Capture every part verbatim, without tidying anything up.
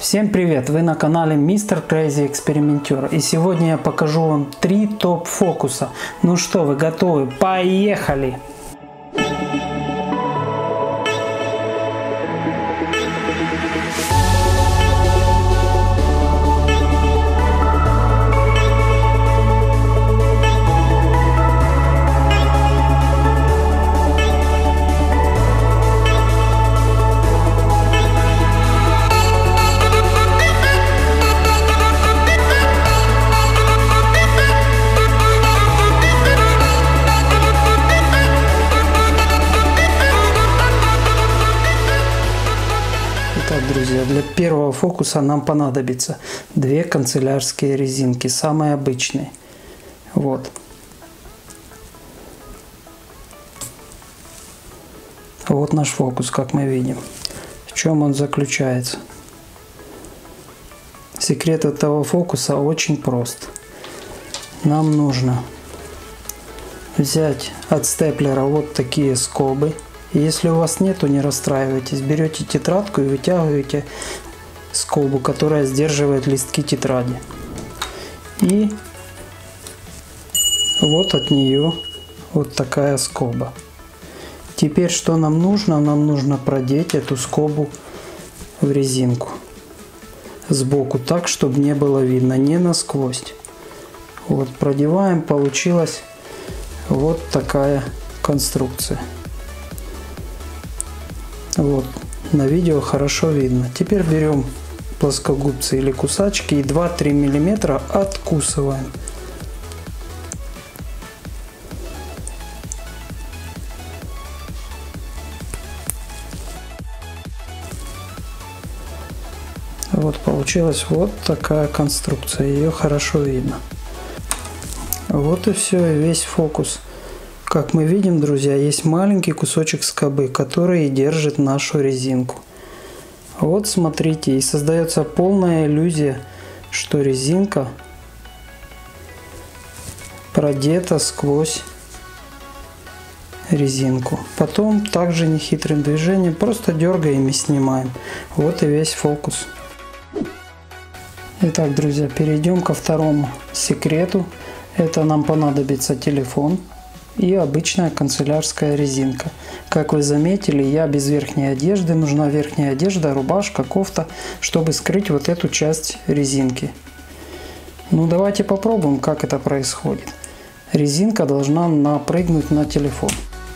Всем привет! Вы на канале мистер Crazy Экспериментер, и сегодня я покажу вам три топ фокуса. Ну что, вы готовы? Поехали! Итак, друзья, для первого фокуса нам понадобится две канцелярские резинки, самые обычные. Вот. Вот наш фокус, как мы видим. В чем он заключается? Секрет этого фокуса очень прост. Нам нужно взять от степлера вот такие скобы. Если у вас нету, не расстраивайтесь, берете тетрадку и вытягиваете скобу, которая сдерживает листки тетради. И вот от нее вот такая скоба. Теперь что нам нужно? Нам нужно продеть эту скобу в резинку сбоку, так, чтобы не было видно, не насквозь. Вот продеваем, получилась вот такая конструкция. Вот, на видео хорошо видно. Теперь берем плоскогубцы или кусачки и два-три миллиметра откусываем. Вот получилась вот такая конструкция. Ее хорошо видно. Вот и все, и весь фокус. Как мы видим, друзья, есть маленький кусочек скобы, который держит нашу резинку. Вот смотрите, и создается полная иллюзия, что резинка продета сквозь резинку. Потом также нехитрым движением просто дергаем и снимаем. Вот и весь фокус. Итак, друзья, перейдем ко второму секрету. Это нам понадобится телефон и обычная канцелярская резинка. Как вы заметили, я без верхней одежды. Нужна верхняя одежда, рубашка, кофта, чтобы скрыть вот эту часть резинки. Ну давайте попробуем, как это происходит. Резинка должна напрыгнуть на телефон.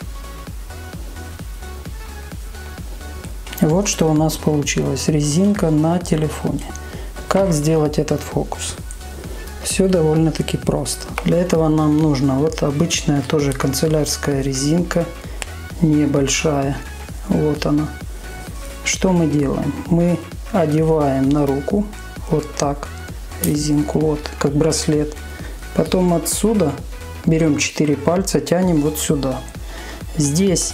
Вот что у нас получилось. Резинка на телефоне. Как сделать этот фокус? Все довольно-таки просто. Для этого нам нужна вот обычная тоже канцелярская резинка, небольшая. Вот она. Что мы делаем? Мы одеваем на руку вот так резинку, вот как браслет. Потом отсюда берем четыре пальца, тянем вот сюда. Здесь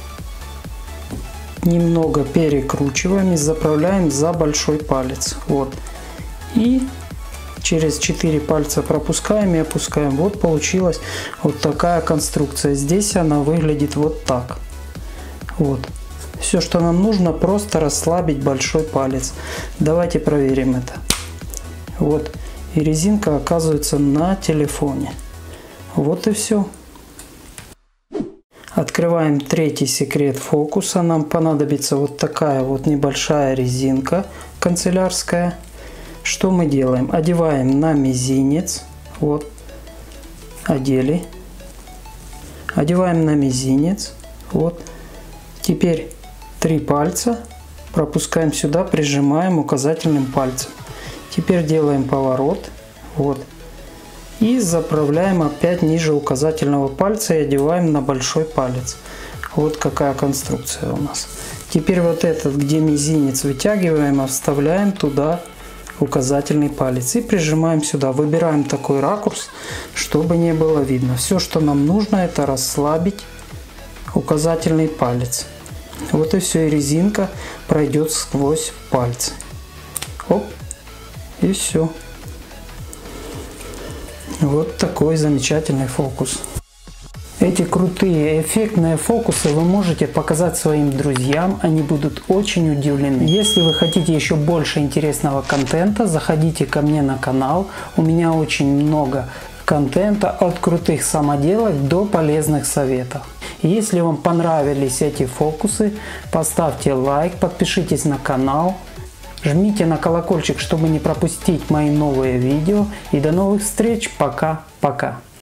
немного перекручиваем и заправляем за большой палец. Вот. И через четыре пальца пропускаем и опускаем. Вот получилась вот такая конструкция. Здесь она выглядит вот так. Вот. Все, что нам нужно, просто расслабить большой палец. Давайте проверим это. Вот. И резинка оказывается на телефоне. Вот и все. Открываем третий секрет фокуса. Нам понадобится вот такая вот небольшая резинка канцелярская. Что мы делаем? Одеваем на мизинец. Вот. Одели. Одеваем на мизинец. Вот. Теперь три пальца. Пропускаем сюда, прижимаем указательным пальцем. Теперь делаем поворот. Вот. И заправляем опять ниже указательного пальца и одеваем на большой палец. Вот какая конструкция у нас. Теперь вот этот, где мизинец, вытягиваем, а вставляем туда указательный палец и прижимаем сюда. Выбираем такой ракурс, чтобы не было видно. Все, что нам нужно, это расслабить указательный палец. Вот и все, и резинка пройдет сквозь пальцы. Оп, и все. Вот такой замечательный фокус. Эти крутые эффектные фокусы вы можете показать своим друзьям, они будут очень удивлены. Если вы хотите еще больше интересного контента, заходите ко мне на канал. У меня очень много контента от крутых самоделок до полезных советов. Если вам понравились эти фокусы, поставьте лайк, подпишитесь на канал, жмите на колокольчик, чтобы не пропустить мои новые видео. И до новых встреч. Пока-пока.